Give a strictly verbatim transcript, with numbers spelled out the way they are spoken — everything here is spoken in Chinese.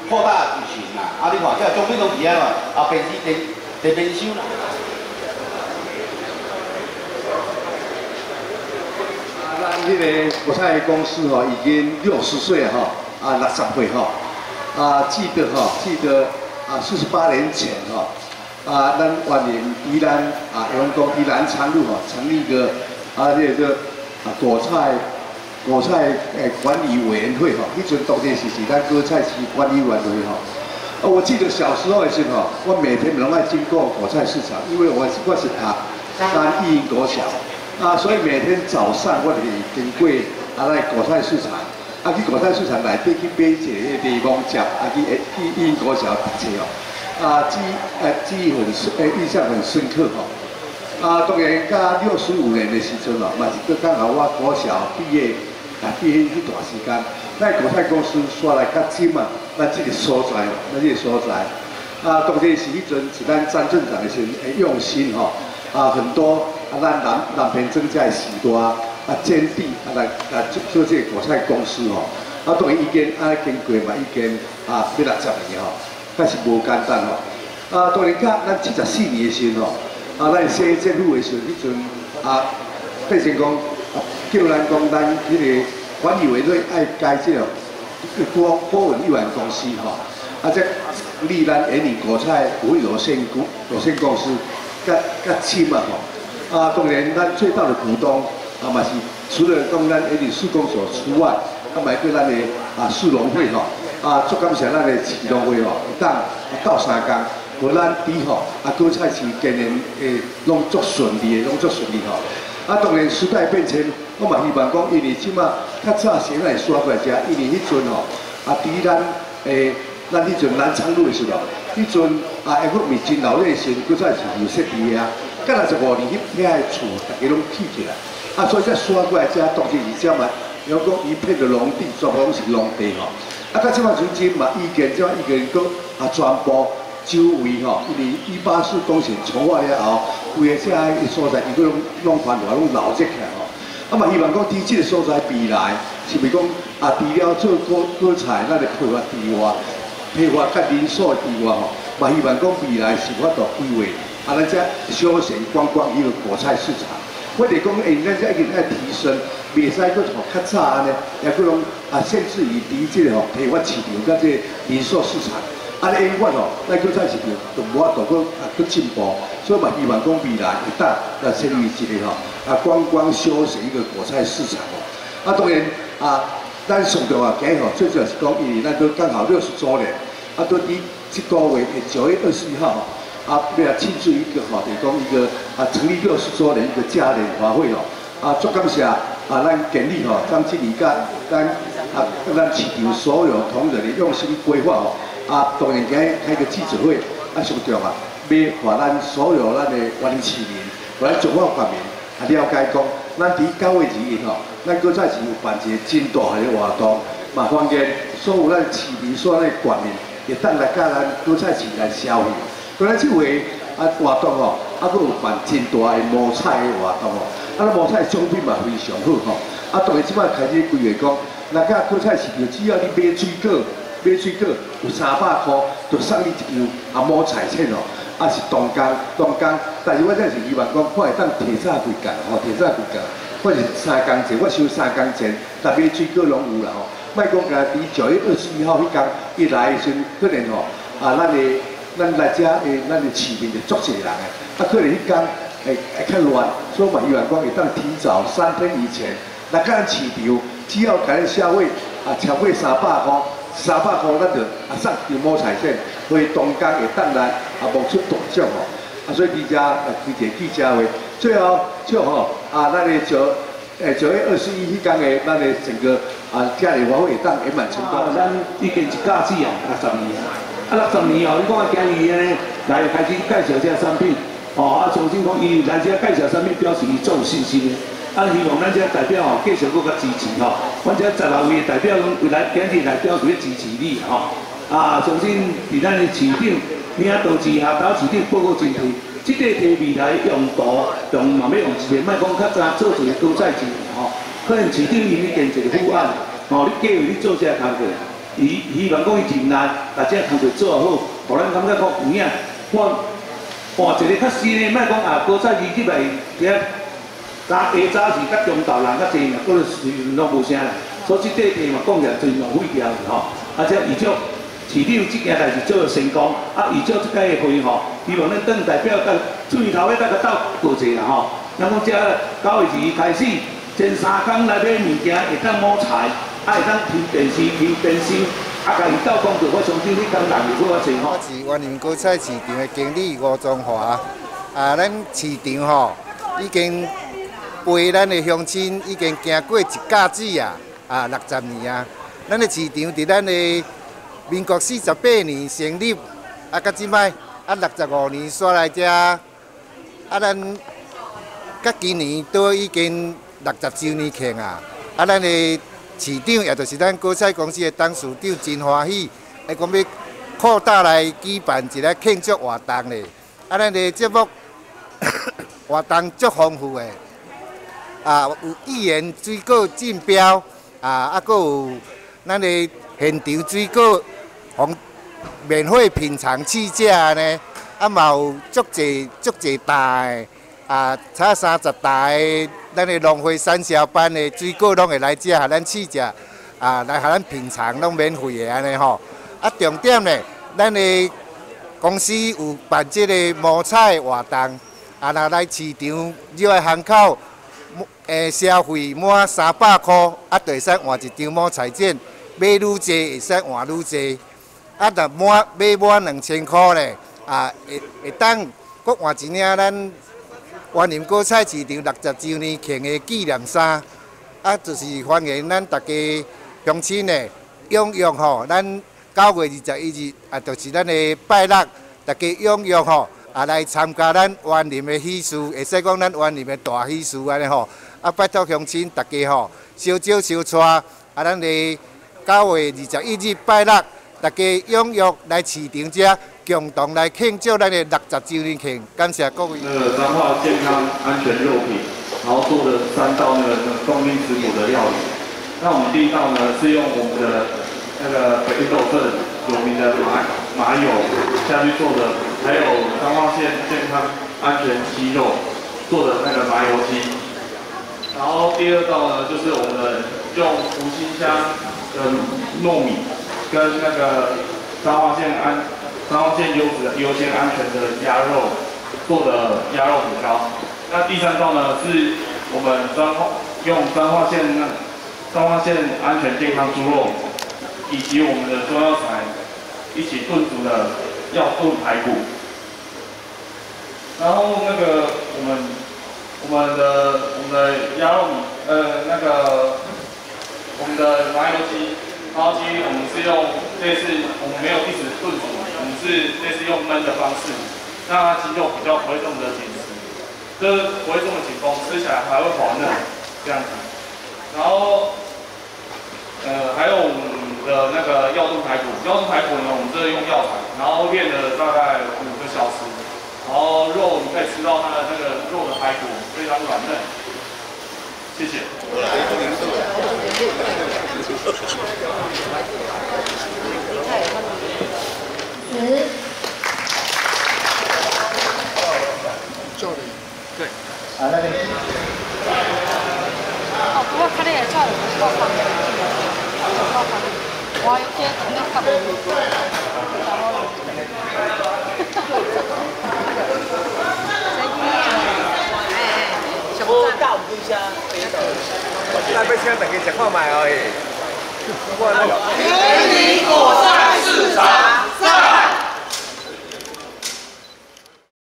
扩大举行啦。啊，你看，这奖品拢伫遐嘛，后边是地地面收啦。 啊，咱迄个国泰公司吼，已经六十岁哈，啊六十岁哈，啊记得哈，记得啊四十八年前哈。 啊，咱万年宜兰啊，员工宜兰昌路哈，成立一个啊，这个啊果菜果菜诶管理委员会哈，迄阵当时是是咱果菜市管理委员会哈。啊，我记得小时候的时候，我每天拢爱经过果菜市场，因为我我是读咱义营国小啊，所以每天早上我就经过啊来果菜市场，啊去果菜市场内底去买一个地方食，啊去义义营国小读册哦。 啊，记呃记忆很深，诶印象很深刻吼。啊，当然，甲六十五年的时阵咯，嘛是搁刚好我国小毕业，啊毕业迄段时间，咱国泰公司刷来较近嘛，咱这个所在，咱这个所在，啊，当时是迄阵是咱张镇长的时诶用心吼，啊很多啊咱南南平增加时代啊坚定啊来啊做这个国泰公司吼，啊当然已经啊经过嘛已经啊要六十年吼。 那是无简单吼，啊，当然甲咱七十四年的时候吼，啊，咱市政府的时候，迄阵啊，变成讲啊，叫咱讲咱迄个管理委员会爱改这个郭郭文亿元公司吼，啊，这立咱延宁国菜股份有限股有限公司，甲甲签嘛吼，啊，当然咱最大的股东啊嘛是除了讲咱延宁市公所之外，啊，嘛对咱的啊市农会吼。 啊，足感谢咱的市农会吼，有当到三工，互咱伫吼啊果菜市经营诶，拢足顺利的，拢足顺利吼。啊，当然时代变迁，我嘛希望讲，因为即马较早先来刷过来食，因为迄阵吼啊，伫咱诶，咱迄阵南昌路的时候，迄阵啊，因为咪真老热时，果菜市有设伫遐，甲六十五年迄遐的厝，大家拢起起来，啊，所以才刷过来食，当时是啥嘛？有讲一片的农地，全部拢是农地吼。 啊，到即摆如今嘛，意见即摆意见搁啊，全部周围吼，因为一八四工程重化了后，规个遮个所在，伊搁拢拢翻落拢老热起来吼。啊嘛，希望讲伫即个所在未来，是袂讲啊，除了做果果菜，咱的批发之外，批发甲零售之外吼，嘛希望讲未来是法度规划，啊，咱遮休闲观光一个果菜市场。 我哋讲，诶，咱只已经爱提升，袂使搁吼较早安尼，也搁拢啊限制于伫即个吼批发市场甲即个零售市场，啊，你永远吼，咱搁菜市场就无法度搁啊搁进步，所以嘛希望讲未来会当啊成为一个吼啊观光休闲一个果菜市场哦。啊，当然啊，咱上重要今吼最主要是讲，因为咱都刚好六十周年，啊，都伫即个月诶九月二十一号吼。 啊，为了庆祝一个哈，等于讲一个啊成立六十周年一个嘉年华会哦，啊，足感谢啊，咱建立吼张经理甲咱啊咱市场所有同仁的用心规划吼，啊，当然今日开个记者会，啊，上重要，要互咱所有咱的原市民，互咱中华人民啊了解讲，咱伫九月二日吼，咱搁再是有办一个真大个活动，嘛欢迎所有咱市民所有咱的国民，会当来甲咱搁再市来消费。 当然，即回啊活动吼，啊佫有办真大的摸彩的活动吼，啊，咱摸彩奖品嘛非常好吼。啊，当然即摆开始规划讲，那个果菜市场只要你买水果，买水果有三百块，就送你一张啊摸彩券哦。啊是同工同工，但是我真是希望讲，我会当提早几工吼，提早几工，我是三工钱，我收三工钱，但买水果拢有啦吼。莫讲家伫九月二十一号迄天一来的时阵，可能吼啊，咱的。 咱来遮诶，咱的市民就足侪人诶，啊，可能迄天会会较乱，所以嘛，希望讲会当提早三天以前来甲咱市场，只要甲咱消费啊超过三百块，三百块咱就啊送张摸彩券，所以同工会当来啊冒出大奖吼，啊，所以伫遮啊开一个记者会，最后就吼啊，咱的九诶九月二十一迄天诶，咱的整个啊嘉年华会会当圆满成功。 咱已经一架子啊，六十年。 啊，六十年哦，你讲啊，今年呢来开始介绍这产品，哦，啊，重新讲伊来这介绍产品，表示伊足有信心的。啊，希望咱这代表哦，继续搁较支持吼。阮这十六位代表拢为来今日来表示要支持你吼。啊，重新伫咱的市场，领导之下，到市场报告真题，即个题未来用途用嘛要用一个，莫讲较早做一个高赛市吼，可能市场因已经一个方案，吼，你计划你做这头过。 伊希望讲伊任内把这工作做好，互咱感觉讲有影，我换一个较新的，莫讲啊，高菜二级来，遐早下早是甲中昼人较济嘛，嗰个时阵拢无啥啦。所以这块地嘛，讲起来真浪费掉去吼。而且伊就市长这件代志做得成功，啊，伊做这届的会吼，希望咱当代表甲最头尾大家斗过者啦吼。咱讲这九月二开始，前三工来买物件会当摸菜，啊会当抽电视、抽电视，啊，家己斗工作，我相信你工人会较济吼。 我是万宁果菜市场的经理吴宗华，啊，咱市场吼已经陪咱的乡亲已经行过一甲子啊，啊六十年啊。咱的市场伫咱的民国四十八年成立，啊，到即摆啊六十五年煞来遮，啊，咱甲今年都已经六十周年庆啊！啊，咱的市长也就是咱果菜公司的董事长真欢喜，会讲要扩大来举办一个庆祝活动咧。啊，咱的节目活动足丰富的，啊，有议员水果竞标，啊，啊，搁有咱的现场水果，红免费品尝试食呢，啊，嘛有足济足济大的。啊，差三十台，咱的农会产销班的水果拢会来遮，互咱试食，啊，来互咱品尝，拢免费的安尼吼。啊，重点呢，咱的公司有办这个摸彩活动，啊，若来市场入来巷口，诶，消费满三百块，啊，就会使换一张摸彩券，买愈多会使换愈多。啊，若满买满两千块咧，啊，会会当搁换一领咱。万宁果菜市场六十周年庆的纪念衫，啊，就是欢迎咱大家乡亲呢踊跃吼，咱九月二十一日啊，就是咱的拜六，大家踊跃吼啊来参加咱万宁的喜事，会使讲咱万宁的大喜事安尼吼。啊，拜托乡亲大家吼，烧酒烧菜，啊，咱的九月二十一日拜六，大家踊跃来市场遮。共同来庆祝咱的六十周年庆，感谢各位。 那个彰化健康安全肉品，然后做了三道那个那个冬阴食补的料理。那我们第一道呢是用我们的那个北斗镇有名的麻麻油下去做的，还有彰化县健康安全鸡肉做的那个麻油鸡。然后第二道呢就是我们的用福兴香的糯米跟那个彰化县安。彰化县优质、优先、安全的鸭肉做的鸭肉米糕。那第三道呢，是我们彰化用彰化县那彰化县安全健康猪肉，以及我们的中药材一起炖煮的药炖排骨。然后那个我们我们的我们的鸭肉米，呃，那个我们的麻油鸡。麻油鸡我们是用类似，我们没有一直炖煮，我们是类似用焖的方式，让它鸡肉比较不会这么的紧实，就是不会这么紧绷，吃起来还会滑嫩这样子。然后，呃，还有我们的那个药炖排骨，药炖排骨呢，我们这是用药材，然后炼了大概五个小时，然后肉你可以吃到它的那个肉的排骨非常软嫩。谢谢。 十。 对。 啊，那边。 哦，不过他那个叫我们报放，报放，我有些那个。我到唔对声，那要请大家食看卖哦。美丽果菜市场。